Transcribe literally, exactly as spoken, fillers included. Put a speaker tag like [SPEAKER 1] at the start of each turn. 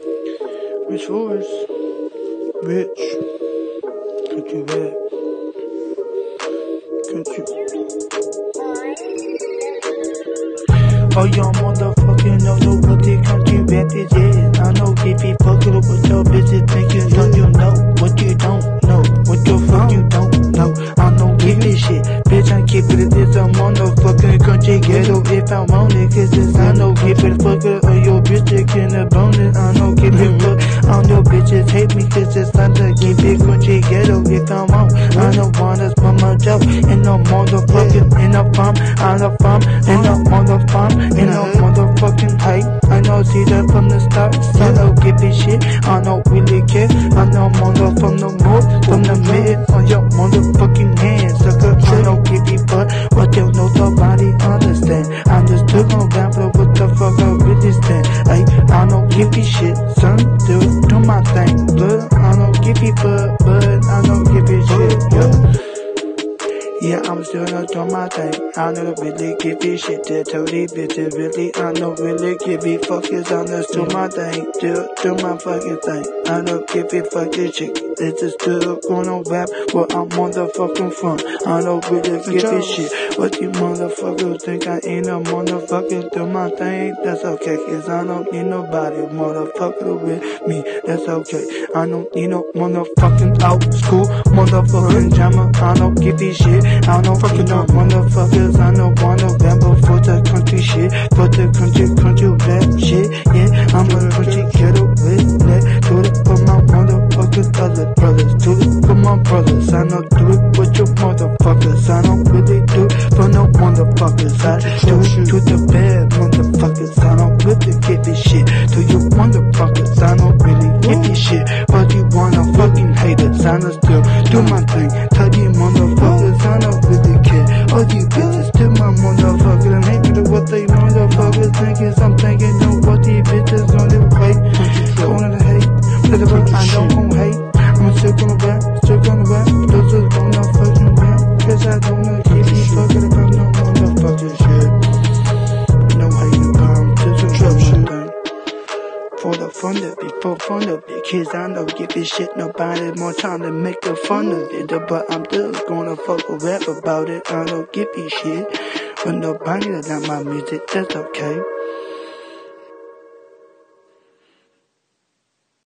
[SPEAKER 1] Rich Force, Rich, country rap, country. Oh, y'all motherfucking know, know what the country rap is, yeah. I know if you fucking up with your bitches thinking, don't you know what you don't know, what the fuck you don't know. I know give this shit, bitch, I keep it, it's a motherfucking country ghetto if I'm on it, cause it's, I know give it, fuck it, or your bitch taking a bonus. I know give it, fuck, on your bitches hate me, cause it's time to keep it country ghetto if I'm on. I don't wanna spend my job in no motherfucking, in a farm, on a farm, in a motherfucking, in a motherfucking height. I know see that from the start, so I don't give a shit, I don't really care. I know mother from the north, from the mid, on your motherfucking hands, sucker. I don't give a fuck what you know, nobody understand. I'm just took on down for what the fuck I really stand. Ay, I don't give a shit, son, do, do my thing, blood. I don't give a fuck, but I don't give a shit, yeah. Yeah, I'm still not doing my thing. I don't really give a shit to tell these bitches, really. I don't really give a fuck, cause I'm just doing my thing. Do, do my fucking thing. I don't give a fucking shit. It's just still gonna rap where I'm motherfucking from. I don't really give a shit. What you motherfuckers think I ain't a motherfucker? Do my thing, that's okay. Cause I don't need nobody motherfucker with me. That's okay. I don't need no motherfucking out school motherfucking drama. I don't give a shit. I don't fucking know motherfuckers. I don't wanna ramble for the country shit, for the country, country rap shit. Yeah, I'm a country ghetto redneck. Do it for my motherfuckers, other brothers. Do it for my brothers. I don't do it with your motherfuckers. I don't really do it for no motherfuckers. I do it to the bad motherfuckers. I don't really give a shit to you motherfuckers. I don't really give a shit, but you wanna fucking hate us. I don't still do my thing. Tell you motherfuckers, I don't really care. All you bitches to my motherfuckers and hate me to what they motherfuckers thinking. I'm thinking, know what these bitches gonna wait. Gonna hate, but I don't gon' hate. I'm still gonna rap, still gonna rap. Those is gonna fucking rap. Cause I don't wanna keep you fucking about no motherfucking shit. No hating, but I'm just a trouble thing. For the fun of it, for fun of it, kids, I don't give a shit, nobody more time to make the fun of it, but I'm just gonna fuck a rap about it. I don't give a shit, but nobody that like my music, that's okay.